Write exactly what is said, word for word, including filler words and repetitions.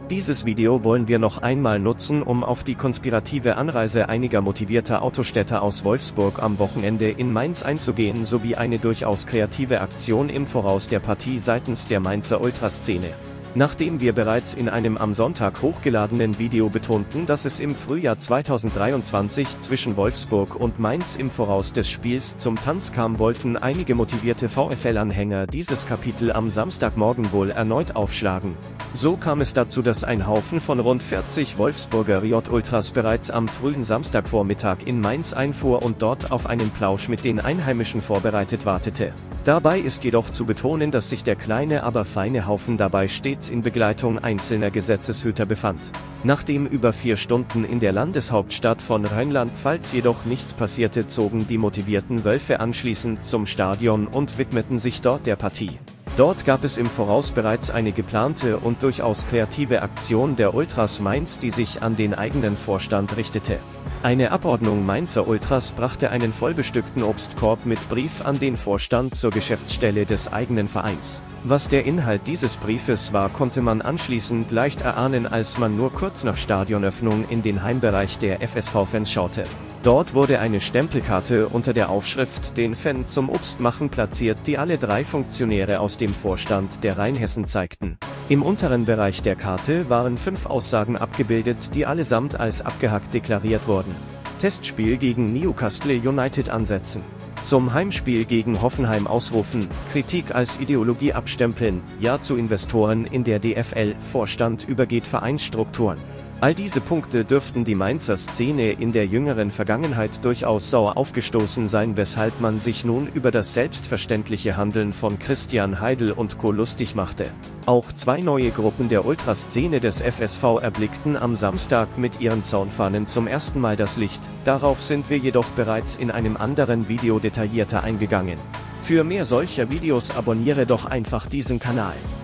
Dieses Video wollen wir noch einmal nutzen, um auf die konspirative Anreise einiger motivierter Autostädter aus Wolfsburg am Wochenende in Mainz einzugehen, sowie eine durchaus kreative Aktion im Voraus der Partie seitens der Mainzer Ultraszene. Nachdem wir bereits in einem am Sonntag hochgeladenen Video betonten, dass es im Frühjahr zweitausenddreiundzwanzig zwischen Wolfsburg und Mainz im Voraus des Spiels zum Tanz kam, wollten einige motivierte VfL-Anhänger dieses Kapitel am Samstagmorgen wohl erneut aufschlagen. So kam es dazu, dass ein Haufen von rund vierzig Wolfsburger J-Ultras bereits am frühen Samstagvormittag in Mainz einfuhr und dort auf einen Plausch mit den Einheimischen vorbereitet wartete. Dabei ist jedoch zu betonen, dass sich der kleine, aber feine Haufen dabei stets in Begleitung einzelner Gesetzeshüter befand. Nachdem über vier Stunden in der Landeshauptstadt von Rheinland-Pfalz jedoch nichts passierte, zogen die motivierten Wölfe anschließend zum Stadion und widmeten sich dort der Partie. Dort gab es im Voraus bereits eine geplante und durchaus kreative Aktion der Ultras Mainz, die sich an den eigenen Vorstand richtete. Eine Abordnung Mainzer Ultras brachte einen vollbestückten Obstkorb mit Brief an den Vorstand zur Geschäftsstelle des eigenen Vereins. Was der Inhalt dieses Briefes war, konnte man anschließend leicht erahnen, als man nur kurz nach Stadionöffnung in den Heimbereich der F S V-Fans schaute. Dort wurde eine Stempelkarte unter der Aufschrift „Den Fan zum Obstmachen" platziert, die alle drei Funktionäre aus dem Vorstand der Rheinhessen zeigten. Im unteren Bereich der Karte waren fünf Aussagen abgebildet, die allesamt als abgehackt deklariert wurden. Testspiel gegen Newcastle United ansetzen. Zum Heimspiel gegen Hoffenheim ausrufen, Kritik als Ideologie abstempeln, Ja zu Investoren in der D F L, Vorstand übergeht Vereinsstrukturen. All diese Punkte dürften die Mainzer Szene in der jüngeren Vergangenheit durchaus sauer aufgestoßen sein, weshalb man sich nun über das selbstverständliche Handeln von Christian Heidel und Co. lustig machte. Auch zwei neue Gruppen der Ultraszene des F S V erblickten am Samstag mit ihren Zaunfahnen zum ersten Mal das Licht, darauf sind wir jedoch bereits in einem anderen Video detaillierter eingegangen. Für mehr solcher Videos abonniere doch einfach diesen Kanal.